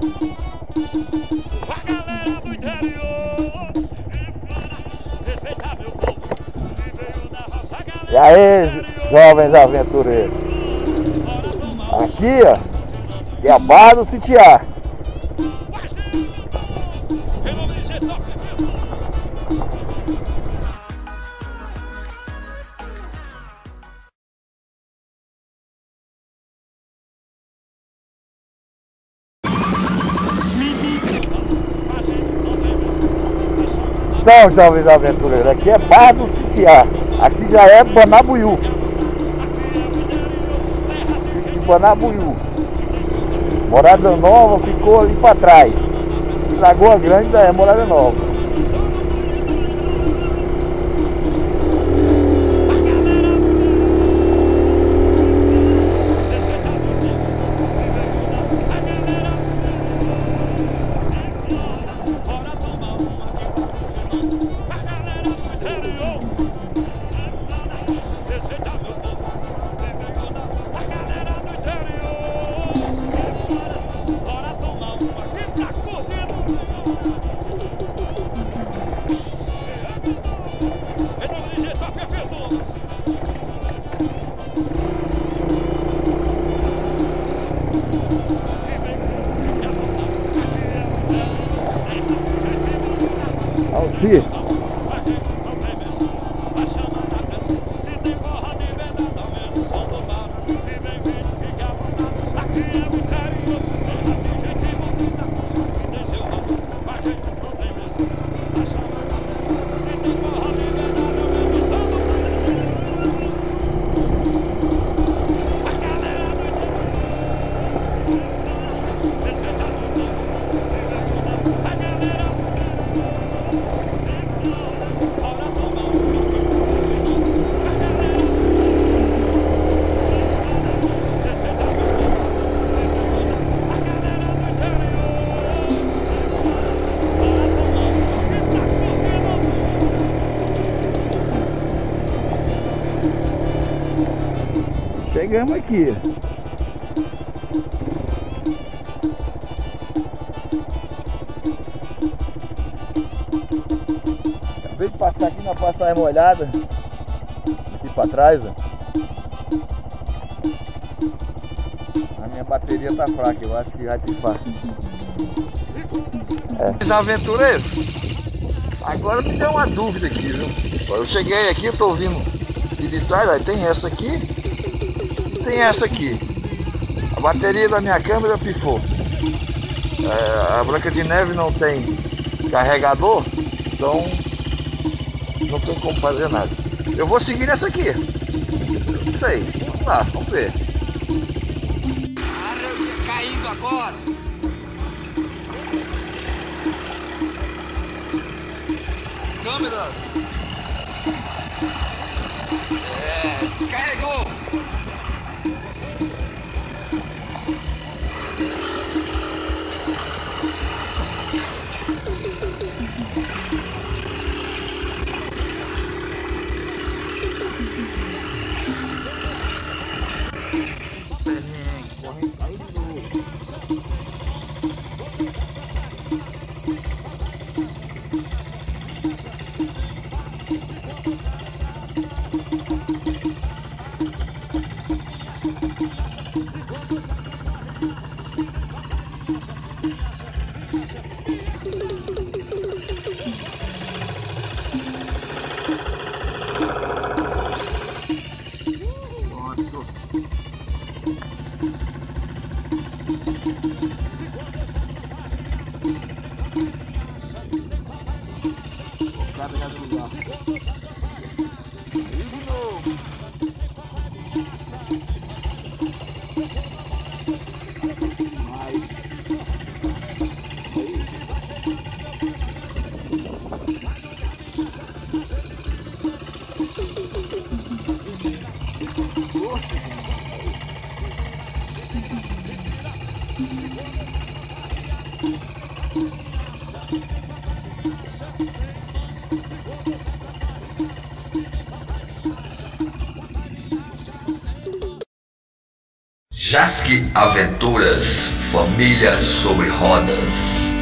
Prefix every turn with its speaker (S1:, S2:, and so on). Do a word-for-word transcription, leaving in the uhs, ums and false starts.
S1: A galera do interior, respeitar meu povo, que veio da roça. A galera
S2: E aí, jovens aventureiros? Aqui, ó, é a Barra do Sitiar. Então, jovens aventureiros, aqui é Barra do Sitiar. Aqui já é Banabuiú. Banabuiú. Morada Nova ficou ali para trás. Lagoa Grande é Morada Nova. Alci. Chegamos aqui. Acabei de passar aqui na passagem molhada. Aqui para trás, ó. A minha bateria tá fraca, eu acho que vai pifar. É.
S3: Aventureiro, agora me deu uma dúvida aqui, viu? Eu cheguei aqui, eu tô ouvindo de trás, aí tem essa aqui, tem essa aqui. A bateria da minha câmera pifou. É, a Branca de Neve não tem carregador, então não tem como fazer nada. Eu vou seguir nessa aqui. Não sei, vamos lá, vamos ver. Caindo agora. Câmera. É, descarregou. Jasque Aventuras, família sobre rodas.